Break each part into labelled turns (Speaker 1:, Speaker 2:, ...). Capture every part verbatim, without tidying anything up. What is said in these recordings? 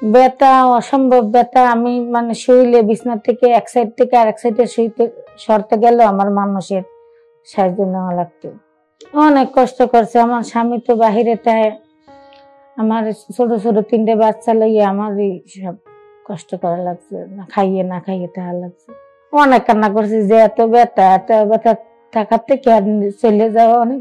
Speaker 1: ব্যথা, অসম্ভব ব্যথা। আমি মানে শুইলে বিছনা থেকে এক সাইড থেকে আরেক সাইডে শুইতে সরতে গেলেও আমার মানুষের সাহায্য নেওয়া লাগতো। অনেক কষ্ট করছে। আমার স্বামী তো বাহিরে থাকে, আমার ছোট ছোট তিনটে বাচ্চা লইয়া আমারই সব কষ্ট করা লাগছে, না খাইয়ে না খাইয়ে থাকা লাগছে। অনেক কান্না করছি যে এত ব্যথা, এত ব্যথা থাকার থেকে চলে যাওয়া অনেক।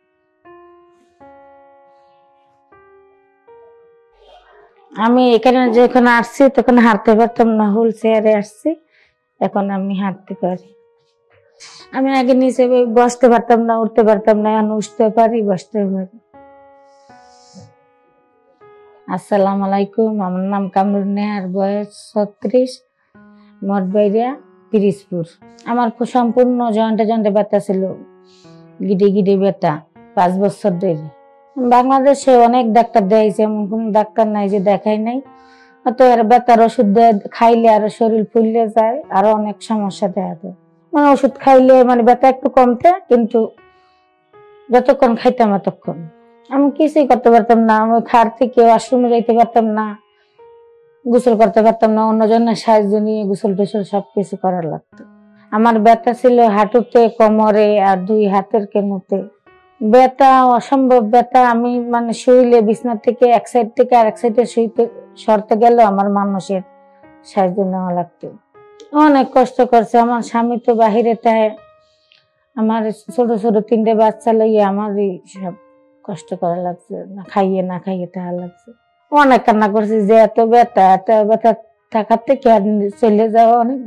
Speaker 1: আমি এখানে যখন আসছি তখন হাঁটতে পারতাম না, হুইল চেয়ারে আসছি, এখন আমি হাঁটতে পারি। আমি আগে নিচে বসতে পারতাম না, উঠতে পারতাম না, এখন উঠতে পারি, বসতে পারি। আসসালামু আলাইকুম, আমার নাম কামরুন নেহার, বয়স ছত্রিশ, মঠবাইরিয়া, পিরিজপুর। আমার সম্পূর্ণ জয়েন্টে জয়েন্টে ব্যথা ছিল, গিডে গিডে ব্যথা, পাঁচ বছর ধরে। বাংলাদেশে অনেক ডাক্তার দেখাইছে, এমন কোন ডাক্তার নাই যে দেখাই নাই। তো এর ব্যথার ওষুধ খাইলে আরো শরীর ফুললে যায়, আরো অনেক সমস্যা দেখা দেয়। মানে ওষুধ খাইলে মানে ব্যথা একটু কমতে, কিন্তু যতক্ষণ খাইতাম ততক্ষণ আমি কিছুই করতে পারতাম না। আমি খার থেকে ওয়াশরুমে যাইতে পারতাম না, গোসল করতে পারতাম না, অন্যজনের সাহায্য নিয়ে গোসল টোসল সবকিছু করার লাগতো। আমার ব্যথা ছিল হাঁটুতে, কোমরে আর দুই হাতের কেনুতে। ব্যথা, অসম্ভব ব্যথা। আমি মানে শুইলে বিছনা থেকে এক সাইড থেকে আরেক সাইডে শুইতে সরতে গেলেও আমার মানুষের সাহায্য নেওয়া লাগতো। অনেক কষ্ট করছে। আমার স্বামী তো বাহিরে থাকে, আমার ছোট ছোট তিনটে বাচ্চা লইয়া আমারই সব কষ্ট করা লাগছে, না খাইয়ে না খাইয়ে থাকা লাগছে। অনেক কান্না করছি যে এত ব্যথা, এত ব্যথা থাকার থেকে চলে যাওয়া অনেক।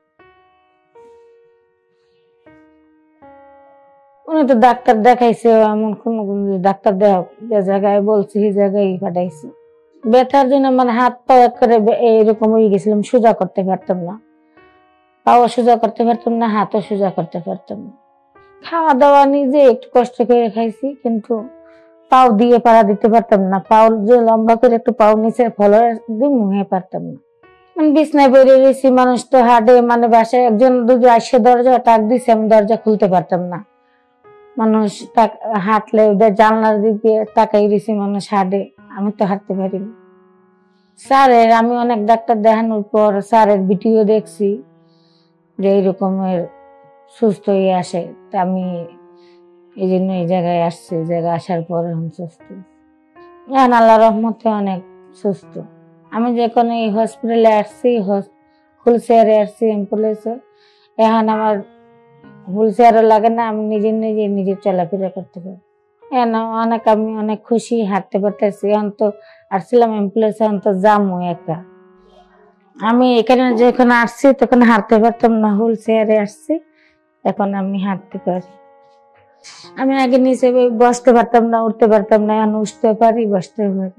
Speaker 1: উনি তো ডাক্তার দেখাইছে, এমন কোন ডাক্তার দেখ যে জায়গায় বলছি সেই জায়গায় পাঠাইছে। ব্যথার জন্য মানে হাত পা করে এইরকম হয়ে গেছিলাম, সোজা করতে পারতাম না, পাও সোজা করতে পারতাম না, হাতও সোজা করতে পারতাম না। খাওয়া দাওয়া নিজে একটু কষ্ট করে খাইছি, কিন্তু পাও দিয়ে পাড়া দিতে পারতাম না। পাও যে লম্বা করে একটু পাও নিচে ফলার দিয়ে মুহে পারতাম না। আমি বিছনায় বেরিয়ে গেছি, মানুষ তো হাঁটে, মানে বাসায় একজন দুজন আসে দরজা টাক দিছে, আমি দরজা খুলতে পারতাম না। মানুষ হাঁটলে ওদের জানলার দিকে তাকাই দিছি, মানুষ হাঁটে, আমি তো হাঁটতে পারিনি। স্যারের আমি অনেক ডাক্তার দেখানোর পর স্যারের ভিডিও দেখছি যে এইরকমের সুস্থ হয়ে আসে, তা আমি এই জন্য এই জায়গায় আসছি। এই জায়গায় আসার পর এখন সুস্থ, এখন আল্লাহ রহমতে অনেক সুস্থ। আমি যখন এই হসপিটালে আসছি, হুইল চেয়ারে আসছি অ্যাম্বুলেন্সে, এখন আমার হুইল চেয়ারও লাগে না, আমি নিজে নিজে নিজে চলাফেরা করতে পারি। অনেক আমি অনেক খুশি, হাঁটতে পারতেছি। এখন তো আসছিলাম অ্যাম্বুলেন্সে, এখন তো জামু একা। আমি এখানে যখন আসছি তখন হাঁটতে পারতাম না, হুইল চেয়ারে আসছি, এখন আমি হাঁটতে পারি। আমি আগে নিচে বসতে পারতাম না, উঠতে পারতাম না, এখন উঠতে পারি, বসতে পারি।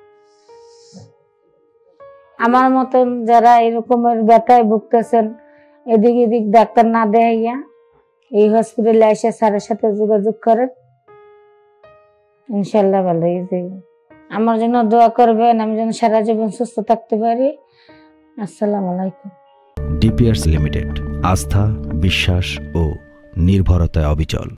Speaker 1: আমার মতন যারা এরকমের ব্যথায় ভুগতেছেন, এদিক এদিক ডাক্তার না দেখাইয়া এই হসপিটালে এসে স্যারের সাথে যোগাযোগ করেন, ইনশাল্লাহ ভালো হয়ে যাবে। আমার জন্য দোয়া করবেন, আমি যেন সারা জীবন সুস্থ থাকতে পারি। আসসালামু আলাইকুম।
Speaker 2: ডিপিআরস লিমিটেড, আস্থা, বিশ্বাস ও নির্ভরতায় অবিচল।